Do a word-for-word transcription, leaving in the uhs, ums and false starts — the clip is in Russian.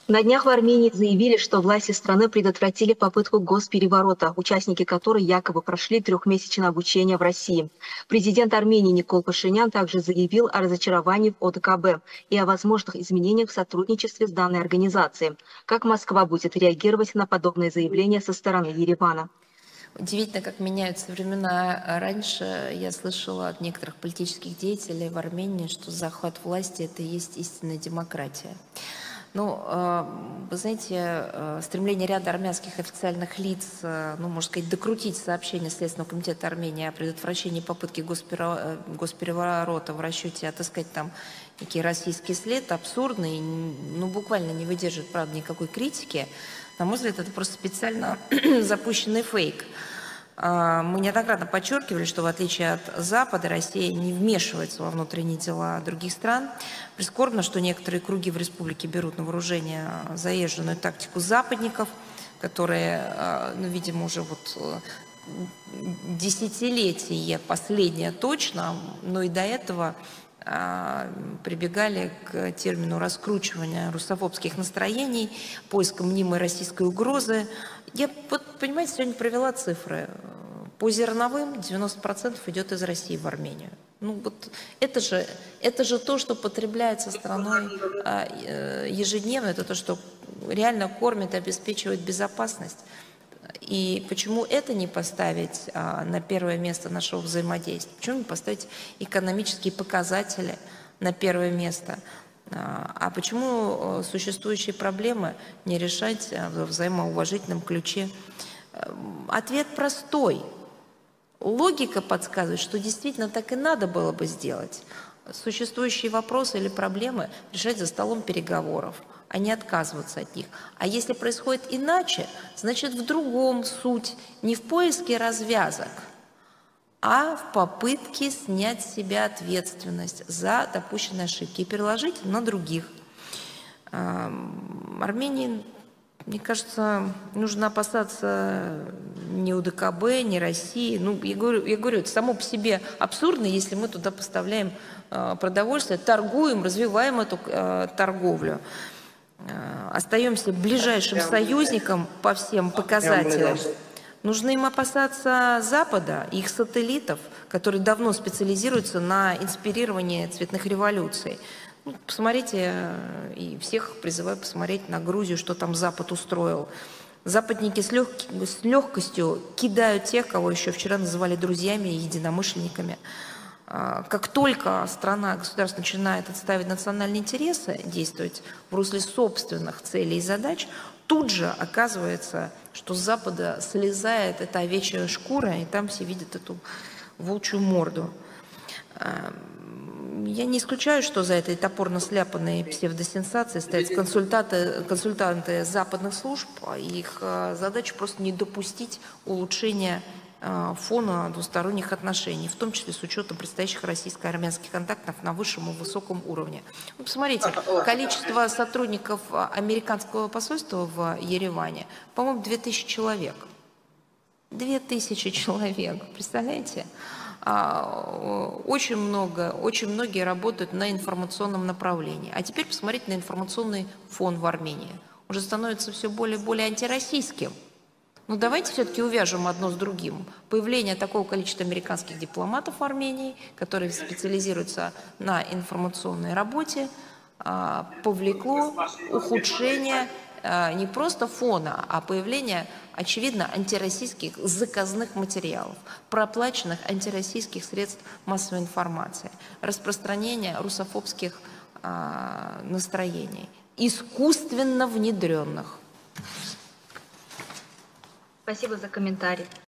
На днях в Армении заявили, что власти страны предотвратили попытку госпереворота, участники которой якобы прошли трехмесячное обучение в России. Президент Армении Никол Пашинян также заявил о разочаровании в о дэ ка бэ и о возможных изменениях в сотрудничестве с данной организацией. Как Москва будет реагировать на подобные заявления со стороны Еревана? Удивительно, как меняются времена. Раньше я слышала от некоторых политических деятелей в Армении, что захват власти — это и есть истинная демократия. Ну, вы знаете, стремление ряда армянских официальных лиц, ну, можно сказать, докрутить сообщение Следственного комитета Армении о предотвращении попытки госпереворота в расчете отыскать там некий российский след, абсурдный, ну, буквально не выдерживает, правда, никакой критики. На мой взгляд, это просто специально запущенный фейк. Мы неоднократно подчеркивали, что в отличие от Запада, Россия не вмешивается во внутренние дела других стран. Прискорбно, что некоторые круги в республике берут на вооружение заезженную тактику западников, которые, ну, видимо, уже вот десятилетие последнее точно, но и до этого прибегали к термину раскручивания русофобских настроений, поиска мнимой российской угрозы. Я, вот, понимаете, сегодня провела цифры. По зерновым девяносто процентов идет из России в Армению. Ну, вот это же, это же то, что потребляется страной ежедневно, это то, что реально кормит и обеспечивает безопасность. И почему это не поставить а, на первое место нашего взаимодействия? Почему не поставить экономические показатели на первое место? А, а почему существующие проблемы не решать в взаимоуважительном ключе? Ответ простой. Логика подсказывает, что действительно так и надо было бы сделать. Существующие вопросы или проблемы решать за столом переговоров, а не отказываться от них. А если происходит иначе, значит в другом суть, не в поиске развязок, а в попытке снять с себя ответственность за допущенные ошибки и переложить на других. Армении, мне кажется, нужно опасаться ни о дэ ка бэ, ни России. Ну, я говорю, я говорю, это само по себе абсурдно, если мы туда поставляем э, продовольствие, торгуем, развиваем эту э, торговлю. Э, остаемся ближайшим союзником по всем показателям. Нужно им опасаться Запада и их сателлитов, которые давно специализируются на инспирировании цветных революций. Ну, посмотрите, и всех призываю посмотреть на Грузию, что там Запад устроил. Западники с, лег... с легкостью кидают тех, кого еще вчера называли друзьями и единомышленниками. Как только страна, государство начинает отстаивать национальные интересы, действовать в русле собственных целей и задач, тут же оказывается, что с Запада слезает эта овечья шкура, и там все видят эту волчью морду. Я не исключаю, что за этой топорно сляпанной псевдосенсацией стоят консультанты, консультанты западных служб. Их задача просто не допустить улучшения фона двусторонних отношений, в том числе с учетом предстоящих российско-армянских контактов на высшем и высоком уровне. Ну, посмотрите, количество сотрудников американского посольства в Ереване, по-моему, две тысячи человек. Две тысячи человек, представляете? Очень много, очень многие работают на информационном направлении. А теперь посмотрите на информационный фон в Армении. Он же становится все более и более антироссийским. Ну давайте все-таки увяжем одно с другим. Появление такого количества американских дипломатов в Армении, которые специализируются на информационной работе, повлекло ухудшение не просто фона, а появление, очевидно, антироссийских заказных материалов, проплаченных антироссийских средств массовой информации, распространение русофобских а, настроений, искусственно внедренных. Спасибо за комментарий.